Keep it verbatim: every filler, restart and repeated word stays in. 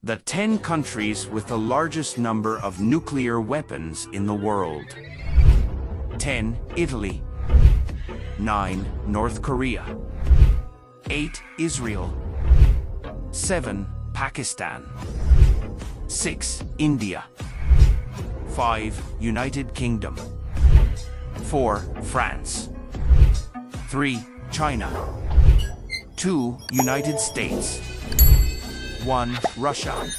The ten countries with the largest number of nuclear weapons in the world. ten. Italy. nine. North Korea. eight. Israel. seven. Pakistan. six. India. five. United Kingdom. four. France. three. China. two. United States. one. Russia.